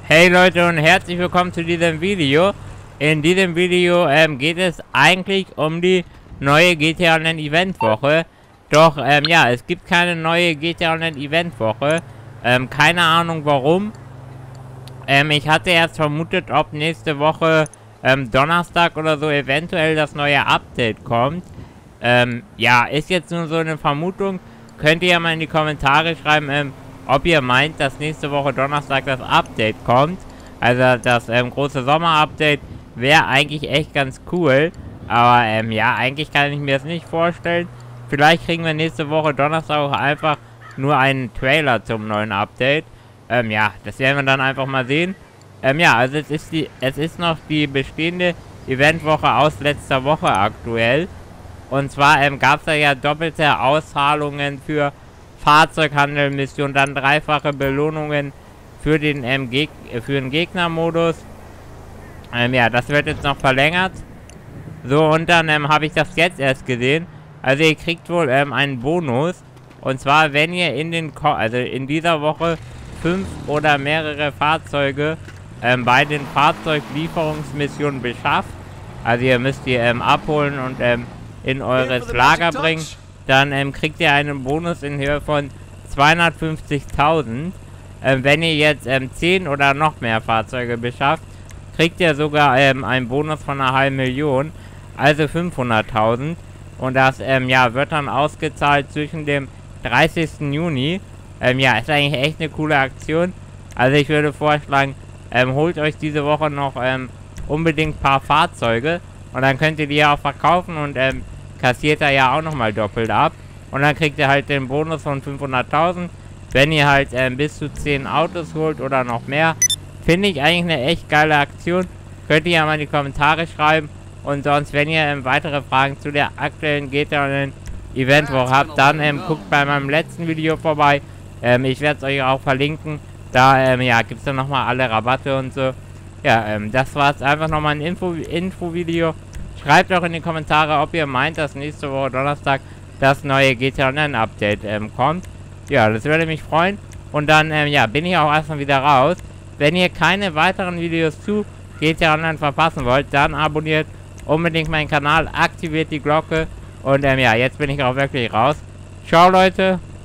Hey Leute und herzlich willkommen zu diesem Video. In diesem Video geht es eigentlich um die neue GTA Online Event Woche. Doch ja, es gibt keine neue GTA Online Event Woche. Keine Ahnung warum. Ich hatte erst vermutet, ob nächste Woche Donnerstag oder so eventuell das neue Update kommt. Ja, ist jetzt nur so eine Vermutung. Könnt ihr ja mal in die Kommentare schreiben, ob ihr meint, dass nächste Woche Donnerstag das Update kommt. Also das große Sommer-Update wäre eigentlich echt ganz cool. Aber ja, eigentlich kann ich mir das nicht vorstellen. Vielleicht kriegen wir nächste Woche Donnerstag auch einfach nur einen Trailer zum neuen Update. Ja, das werden wir dann einfach mal sehen. Ja, also es ist noch die bestehende Eventwoche aus letzter Woche aktuell. Und zwar gab es ja doppelte Auszahlungen für Fahrzeughandel-Mission, dann dreifache Belohnungen für den Gegnermodus. Ja, das wird jetzt noch verlängert. So, und dann habe ich das jetzt erst gesehen. Also ihr kriegt wohl einen Bonus. Und zwar, wenn ihr in dieser Woche 5 oder mehrere Fahrzeuge bei den Fahrzeuglieferungsmissionen beschafft. Also ihr müsst die abholen und in eures Lager bringen. Dann kriegt ihr einen Bonus in Höhe von 250.000. Wenn ihr jetzt 10 oder noch mehr Fahrzeuge beschafft, kriegt ihr sogar einen Bonus von einer halben Million, also 500.000. Und das ja, wird dann ausgezahlt zwischen dem 30. Juni. Ja, ist eigentlich echt eine coole Aktion. Also ich würde vorschlagen, holt euch diese Woche noch unbedingt ein paar Fahrzeuge. Und dann könnt ihr die ja auch verkaufen und kassiert er ja auch nochmal doppelt ab. Und dann kriegt ihr halt den Bonus von 500.000. Wenn ihr halt bis zu 10 Autos holt oder noch mehr. Finde ich eigentlich eine echt geile Aktion. Könnt ihr ja mal in die Kommentare schreiben. Und sonst, wenn ihr weitere Fragen zu der aktuellen GTA Eventwoche habt, dann guckt bei meinem letzten Video vorbei. Ich werde es euch auch verlinken. Da ja, gibt es dann nochmal alle Rabatte und so. Ja, das war es einfach nochmal ein Info-Video. Schreibt auch in die Kommentare, ob ihr meint, dass nächste Woche Donnerstag das neue GTA Online Update kommt. Ja, das würde mich freuen. Und dann, ja, bin ich auch erstmal wieder raus. Wenn ihr keine weiteren Videos zu GTA Online verpassen wollt, dann abonniert unbedingt meinen Kanal, aktiviert die Glocke. Und, ja, jetzt bin ich auch wirklich raus. Ciao, Leute.